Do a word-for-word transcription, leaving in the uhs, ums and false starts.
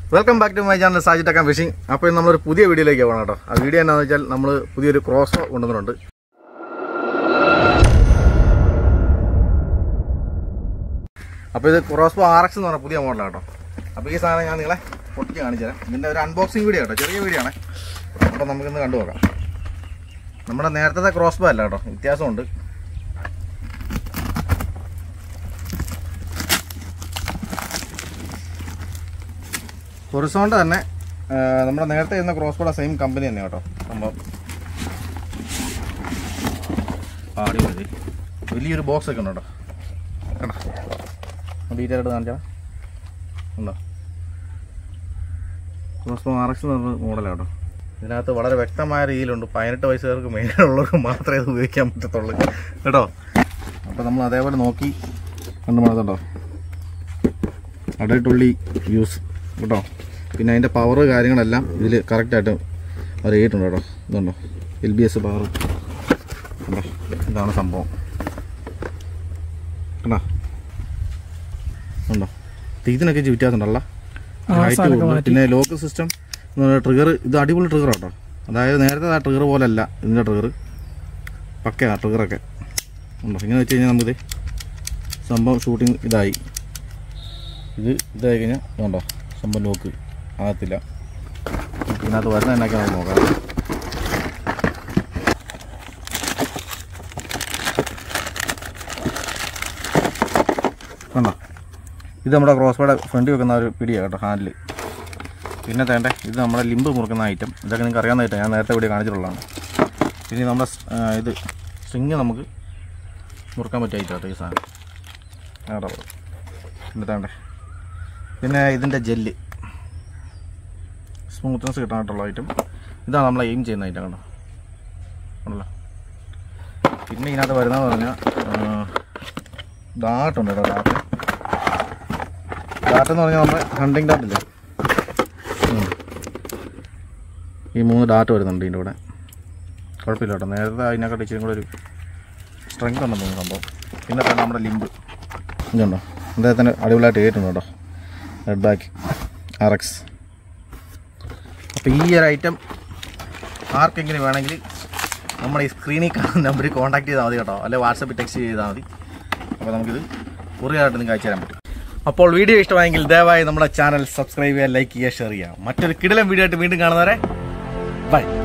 Welcome back to my channel Saji tech and fishing. അപ്പോൾ ഇന്ന് നമ്മളൊരു പുതിയ വീഡിയോയിലേക്ക് പോകണം കേട്ടോ. ആ വീഡിയോ എന്താണെന്ന് വെച്ചാൽ നമ്മൾ പുതിയൊരു ക്രോസ് ബോ കൊണ്ടുവന്നിട്ടുണ്ട്. അപ്പോൾ ഇത് ക്രോസ് ബോ ആർ എക്സ് എന്ന് പറഞ്ഞ പുതിയ മോഡലാണ് കേട്ടോ. അപ്പോൾ ഈ സാധനം ഞാൻ നിങ്ങളെ പൊട്ടിച്ച് കാണിച്ചു തരാം. ഇതിൻ്റെ ഒരു അൺബോക്സിങ് വീഡിയോ കേട്ടോ, ചെറിയ വീഡിയോ ആണ്. അപ്പോൾ നമുക്കിന്ന് കണ്ടു നോക്കാം. നമ്മുടെ നേരത്തെ ക്രോസ് ബോ അല്ല കേട്ടോ, വ്യത്യാസമുണ്ട്. ഹൊറിസോണ്ട് തന്നെ നമ്മുടെ നേരത്തെ ഇരുന്ന ക്രോസ് ബോയുടെ സെയിം കമ്പനി തന്നെ കേട്ടോ സംഭവം. അടിപൊളി വലിയൊരു ബോക്സ് ഒക്കെ ഉണ്ട് കേട്ടോ. കേട്ടോ ഡീറ്റെയിൽ ആയിട്ട് കാണിച്ചാൽ ഉണ്ടോ. ക്രോസ് ബോ ആർ എക്സ് എന്ന് പറഞ്ഞ മോഡലാണ് കേട്ടോ. ഇതിനകത്ത് വളരെ വ്യക്തമായ രീതിയിലുണ്ട്. പതിനെട്ട് വയസ്സുകാർക്ക് മെയിനുള്ളവർക്ക് മാത്രമേ ഇത് ഉപയോഗിക്കാൻ പറ്റത്തുള്ളൂ കേട്ടോ. അപ്പോൾ നമ്മൾ അതേപോലെ നോക്കി കണ്ടു മണത്തുണ്ടോ, അഡൽട്ടുള്ളി യൂസ് കേട്ടോ. പിന്നെ അതിൻ്റെ പവർ കാര്യങ്ങളെല്ലാം ഇതിൽ കറക്റ്റായിട്ട് അവർ ചെയ്തിട്ടുണ്ട് കേട്ടോ. ഇതുണ്ടോ എൽ ബി എസ് പവർ കേട്ടോ. ഇതാണ് സംഭവം കേട്ടോ. ഉണ്ടോ ഇതിനൊക്കെ വ്യത്യാസം ഉണ്ടല്ലോ, ഹൈറ്റ് കൂടുതൽ. പിന്നെ ലോക്ക് സിസ്റ്റം ട്രിഗർ, ഇത് അടിപൊളി ട്രിഗർ കേട്ടോ. അതായത് നേരത്തെ ആ ട്രിഗർ പോലെ അല്ല ഇതിൻ്റെ ട്രിഗർ, പക്കയാ ട്രിഗറൊക്കെ ഉണ്ടോ. ഇങ്ങനെ വെച്ച് കഴിഞ്ഞാൽ നമുക്ക് സംഭവം ഷൂട്ടിങ് ഇതായി. ഇത് ഇതായി കഴിഞ്ഞാൽ ഉണ്ടോ സംഭവം ലോക്ക് ആകത്തില്ല. ഇതിനകത്ത് വരുന്ന എന്നാക്കി നമുക്ക് നോക്കാം. കണ്ടോ, ഇത് നമ്മുടെ ക്രോസ് ബോയുടെ ഫ്രണ്ടിൽ വെക്കുന്ന ഒരു പിടിയാണ് കേട്ടോ, ഹാൻഡിൽ. പിന്നെ തേണ്ട ഇത് നമ്മുടെ ലിമ്പ് മുറുക്കുന്ന ഐറ്റം. ഇതൊക്കെ നിങ്ങൾക്ക് അറിയാവുന്ന ഐറ്റം, ഞാൻ നേരത്തെ വീഡിയോ കാണിച്ചിട്ടുള്ളതാണ്. പിന്നെ നമ്മുടെ ഇത് സ്ട്രിങ് നമുക്ക് മുറുക്കാൻ പറ്റിയ ഐറ്റം കേട്ടോ ഈ സാധനം കേട്ടോ. പിന്നെ തേണ്ട പിന്നെ ഇതിൻ്റെ ജെല്ല് സ്മൂത്ത്നെസ് കിട്ടാനായിട്ടുള്ള ഐറ്റം. ഇതാണ് നമ്മൾ എയിം ചെയ്യുന്ന ഐറ്റം കേട്ടോ ആണല്ലോ. പിന്നെ ഇതിനകത്ത് വരുന്നതെന്ന് പറഞ്ഞാൽ ഡാട്ടുണ്ട് കേട്ടോ. ഡാട്ട് ഡാറ്റെന്ന് പറഞ്ഞാൽ നമ്മുടെ ഹണ്ടിങ് ഡാറ്റില്ലേ, ഈ മൂന്ന് ഡാറ്റ് വരുന്നുണ്ട് ഇതിൻ്റെ കൂടെ. കുഴപ്പമില്ല കേട്ടോ, നേരത്തെ അതിനൊക്കെ ഇച്ചിരി കൂടെ ഒരു സ്ട്രെങ്ത് ഉണ്ടെന്ന് തോന്നുന്നു സംഭവം. പിന്നെ തന്നെ നമ്മുടെ ലിമ്പ് ഇതുണ്ടോ, അദ്ദേഹത്തിന് അടിപൊളിയായിട്ട് കേട്ടിട്ടുണ്ട് കേട്ടോ, റെഡ് ബാക്ക് ആർ എക്സ്. അപ്പോൾ ഈ ഒരു ഐറ്റം ആർക്കെങ്കിലും വേണമെങ്കിൽ നമ്മുടെ ഈ സ്ക്രീനിൽ കാണുന്ന നമ്പറിൽ കോൺടാക്ട് ചെയ്താൽ മതി കേട്ടോ, അല്ലെങ്കിൽ വാട്സപ്പിൽ ടെക്സ്റ്റ് ചെയ്താൽ മതി. അപ്പോൾ നമുക്കിത് കൊറിയറായിട്ട് നിങ്ങൾക്ക് അയച്ചു തരാൻ പറ്റും. അപ്പോൾ വീഡിയോ ഇഷ്ടമായെങ്കിൽ ദയവായി നമ്മുടെ ചാനൽ സബ്സ്ക്രൈബ് ചെയ്യുക, ലൈക്ക് ചെയ്യുക, ഷെയർ ചെയ്യുക. മറ്റൊരു കിടിലൻ വീഡിയോ ആയിട്ട് വീണ്ടും കാണുന്നവരെ ബൈ.